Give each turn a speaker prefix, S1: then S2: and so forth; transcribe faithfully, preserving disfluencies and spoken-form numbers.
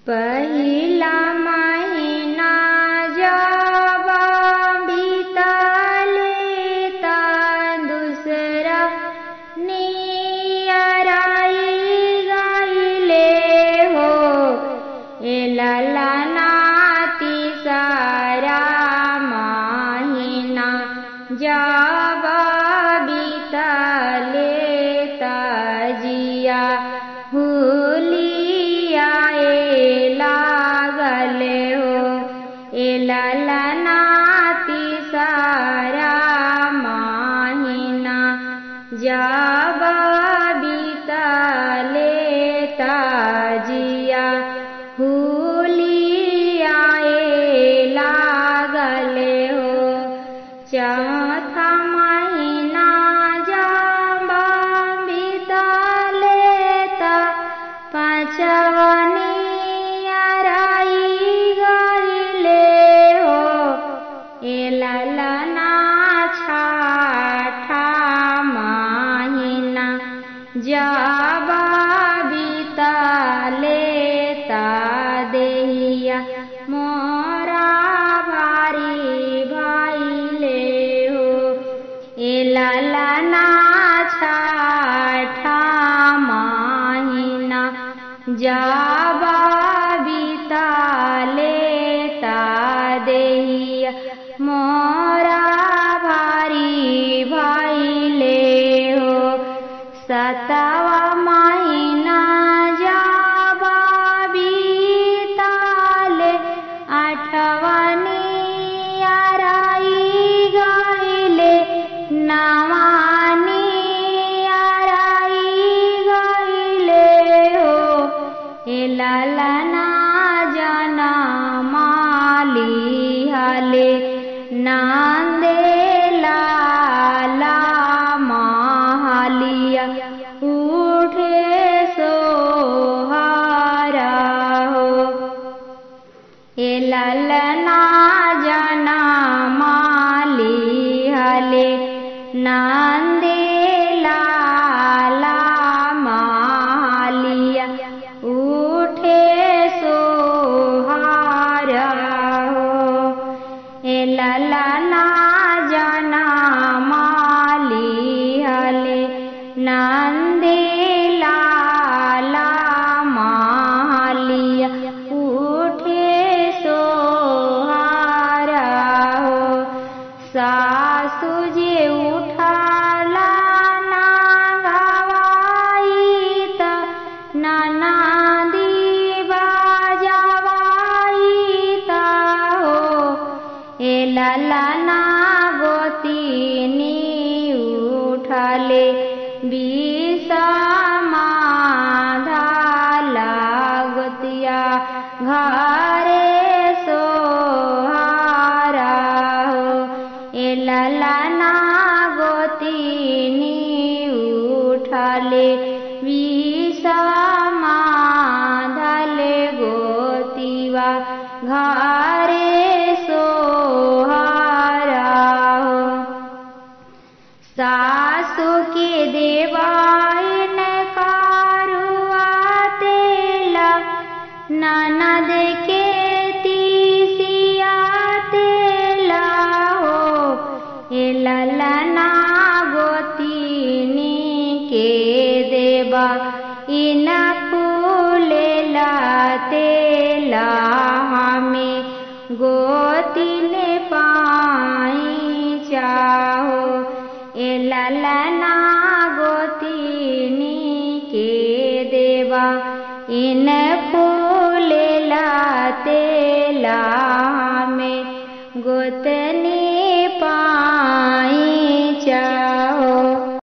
S1: पहिला महीना जब बीतले ता दूसरा नियर आई गईले हो। ए ललना तीसरा महीना जब बीतले ता जिया हुलिया लागले हो। ए ललना तीसरा महीना जब बीतले ता जिया हुलिया लागले हो। चौथा महीना जब बीतले ता पाँचवनी ललना छठा महीना जब बीतले ता देहिया मोरा भारी भइले हो। ए ललना छठा महीना जब बीतले ता देहिया मोरा भारी भइले हो। सातवा महीना जब बीतले आठवनी आई गईले नवानी आई गईले हो। ए ललना जनमाली हले नांदेला महलिया उठे सोहरा हो। ए ललना जनमाली हले नांदेला महलिया उठे सोहरा हो। ए ललना जनमाली हले नांदेला महलिया उठे सोहरा हो। सासु जे उठला ना गवाई त ननदी बाजवाई त हो। ए ललना गोतिनी उठले विषमा धाला गोतिया घरे सोहरा हो। ए ललना गोतिनी उठले विषमा धाले गोतिवा घरे सोहरा हो। सासु के देवायन कारुआ तेला ननद के तीसिया तेला हो। ए ललना गोतिनी के देवा इन फूलेला तेला हमें गोतिन पाई चाहो। ए ललना गोतिनी के देवा इन फूलेला तेला हमें गोत